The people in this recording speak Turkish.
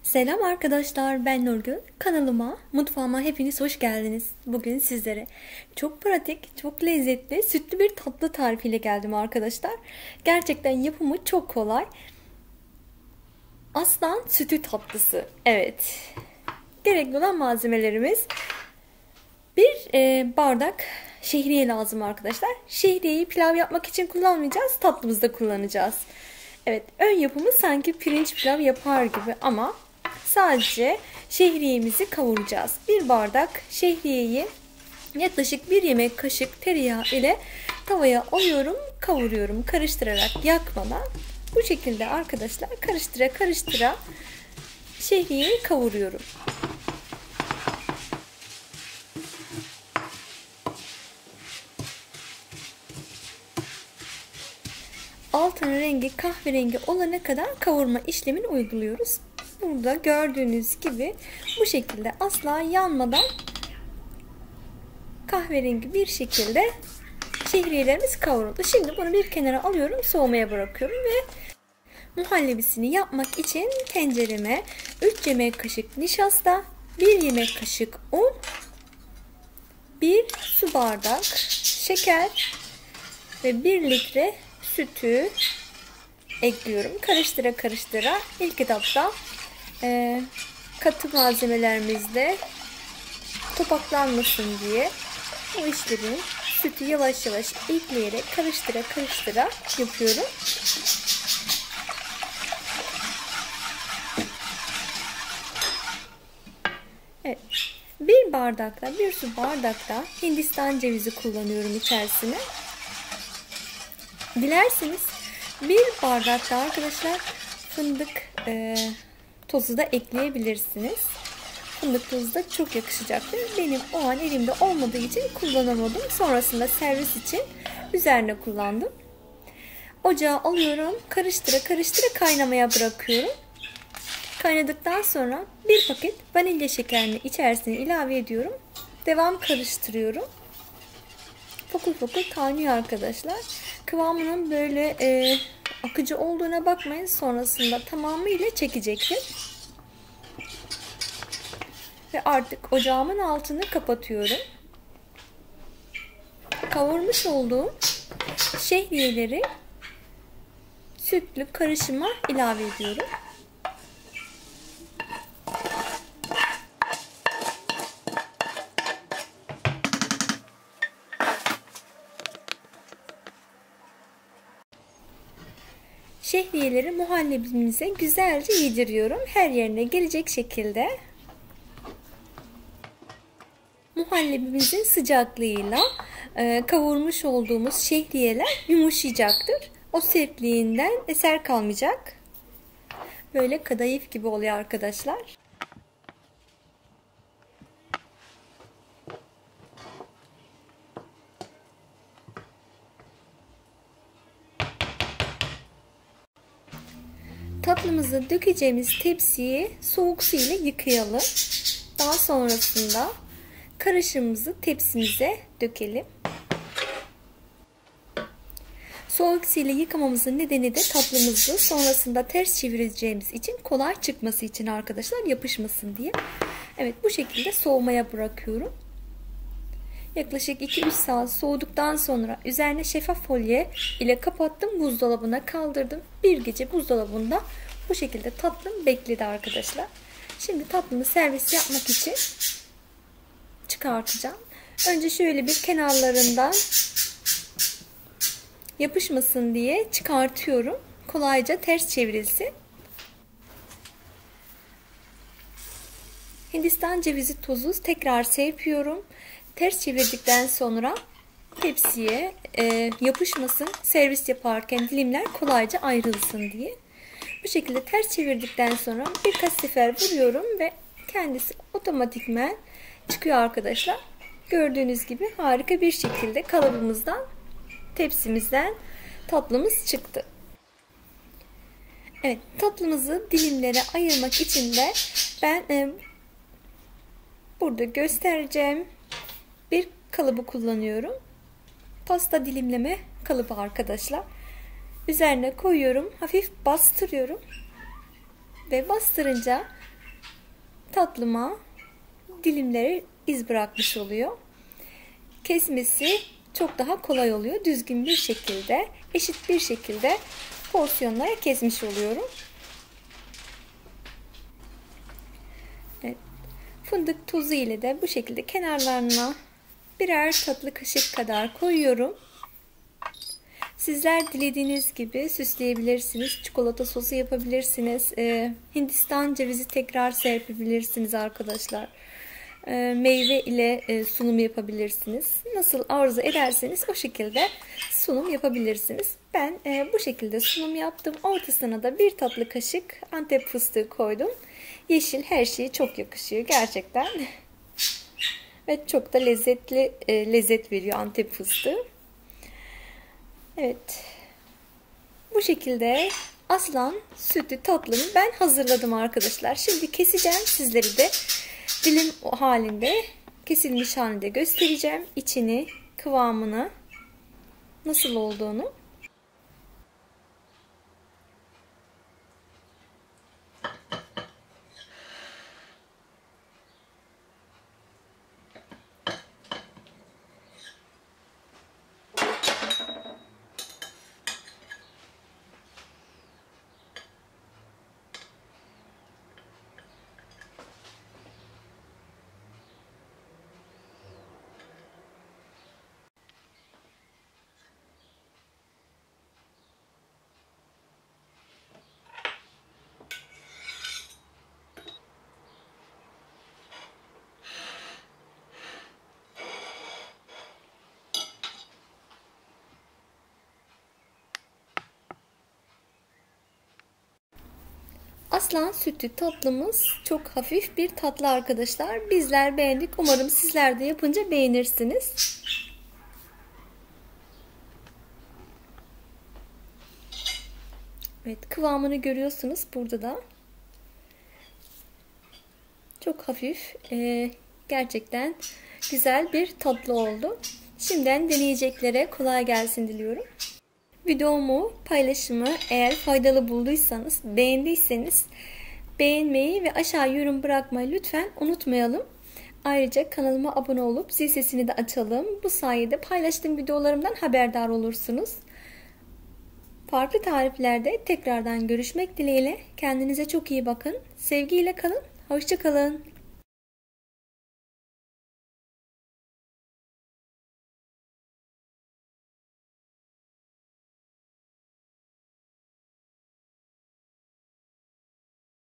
Selam arkadaşlar, ben Nurgül. Kanalıma, mutfağıma hepiniz hoş geldiniz. Bugün sizlere çok pratik, çok lezzetli, sütlü bir tatlı tarifiyle geldim arkadaşlar. Gerçekten yapımı çok kolay. Aslan sütü tatlısı. Evet. Gerekli olan malzemelerimiz bir bardak şehriye lazım arkadaşlar. Şehriyeyi pilav yapmak için kullanmayacağız, tatlımızda kullanacağız. Evet, ön yapımı sanki pirinç pilav yapar gibi ama sadece şehriyemizi kavuracağız. Bir bardak şehriyeyi yaklaşık 1 yemek kaşık tereyağı ile tavaya alıyorum, kavuruyorum karıştırarak, yakmadan. Bu şekilde arkadaşlar karıştıra karıştıra şehriyeyi kavuruyorum. Altın rengi kahverengi olana kadar kavurma işlemini uyguluyoruz. Burada gördüğünüz gibi bu şekilde asla yanmadan kahverengi bir şekilde şehriyelerimiz kavruldu. Şimdi bunu bir kenara alıyorum, soğumaya bırakıyorum ve muhallebisini yapmak için tencereme 3 yemek kaşık nişasta, 1 yemek kaşık un, 1 su bardak şeker ve 1 litre sütü ekliyorum. Karıştıra karıştıra ilk etapta katı malzemelerimizle topaklanmasın diye bu işlemi sütü yavaş yavaş ekleyerek karıştıra karıştıra yapıyorum. Evet. Bir bardakla, bir su bardakla Hindistan cevizi kullanıyorum içerisine. Dilerseniz bir bardakta arkadaşlar fındık tozu da ekleyebilirsiniz. Fındık tozu da çok yakışacaktır. Benim o an elimde olmadığı için kullanamadım. Sonrasında servis için üzerine kullandım. Ocağa alıyorum. Karıştıra karıştıra kaynamaya bırakıyorum. Kaynadıktan sonra bir paket vanilya şekerini içerisine ilave ediyorum. Devam karıştırıyorum. Fokur fokur kaynıyor arkadaşlar. Kıvamının böyle akıcı olduğuna bakmayın. Sonrasında tamamıyla çekecektir. Ve artık ocağımın altını kapatıyorum. Kavurmuş olduğum şehriyeleri sütlü karışıma ilave ediyorum. Şehriyeleri muhallebimize güzelce yediriyorum. Her yerine gelecek şekilde. Muhallebimizin sıcaklığıyla kavurmuş olduğumuz şehriyeler yumuşayacaktır. O sertliğinden eser kalmayacak. Böyle kadayıf gibi oluyor arkadaşlar. Tatlımızı dökeceğimiz tepsiyi soğuk su ile yıkayalım. Daha sonrasında karışımımızı tepsimize dökelim. Soğuk su ile yıkamamızın nedeni de tatlımızı sonrasında ters çevireceğimiz için kolay çıkması için arkadaşlar, yapışmasın diye. Evet, bu şekilde soğumaya bırakıyorum. Yaklaşık 2-3 saat soğuduktan sonra üzerine şeffaf folye ile kapattım, buzdolabına kaldırdım. Bir gece buzdolabında bu şekilde tatlım bekledi arkadaşlar. Şimdi tatlımı servis yapmak için çıkartacağım. Önce şöyle bir kenarlarından yapışmasın diye çıkartıyorum. Kolayca ters çevrilsin. Hindistan cevizi tozu tekrar serpiyorum. Ters çevirdikten sonra tepsiye yapışmasın, servis yaparken dilimler kolayca ayrılsın diye. Bu şekilde ters çevirdikten sonra birkaç sefer vuruyorum ve kendisi otomatikman çıkıyor arkadaşlar. Gördüğünüz gibi harika bir şekilde kalıbımızdan, tepsimizden tatlımız çıktı. Evet, tatlımızı dilimlere ayırmak için de ben burada göstereceğim bir kalıbı kullanıyorum. Pasta dilimleme kalıbı arkadaşlar. Üzerine koyuyorum. Hafif bastırıyorum. Ve bastırınca tatlıma dilimleri iz bırakmış oluyor. Kesmesi çok daha kolay oluyor. Düzgün bir şekilde, eşit bir şekilde porsiyonlara kesmiş oluyorum. Evet. Fındık tozu ile de bu şekilde kenarlarına birer tatlı kaşık kadar koyuyorum. Sizler dilediğiniz gibi süsleyebilirsiniz. Çikolata sosu yapabilirsiniz. Hindistan cevizi tekrar serpebilirsiniz arkadaşlar. Meyve ile sunum yapabilirsiniz. Nasıl arzu ederseniz o şekilde sunum yapabilirsiniz. Ben bu şekilde sunum yaptım. Ortasına da bir tatlı kaşık Antep fıstığı koydum. Yeşil her şeye çok yakışıyor gerçekten. Ve çok da lezzetli lezzet veriyor Antep fıstığı. Evet. Bu şekilde aslan sütü tatlımı ben hazırladım arkadaşlar. Şimdi keseceğim. Sizleri de dilim halinde, kesilmiş halinde göstereceğim. İçini, kıvamını, nasıl olduğunu. Aslan sütü tatlımız çok hafif bir tatlı arkadaşlar. Bizler beğendik. Umarım sizler de yapınca beğenirsiniz. Evet, kıvamını görüyorsunuz burada da. Çok hafif, gerçekten güzel bir tatlı oldu. Şimdiden deneyeceklere kolay gelsin diliyorum. Videomu, paylaşımı eğer faydalı bulduysanız, beğendiyseniz beğenmeyi ve aşağı yorum bırakmayı lütfen unutmayalım. Ayrıca kanalıma abone olup zil sesini de açalım. Bu sayede paylaştığım videolarımdan haberdar olursunuz. Farklı tariflerde tekrardan görüşmek dileğiyle. Kendinize çok iyi bakın. Sevgiyle kalın. Hoşça kalın.